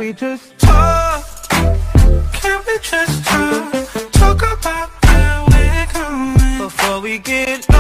we just talk? Can we just talk? Talk about where we're going before we get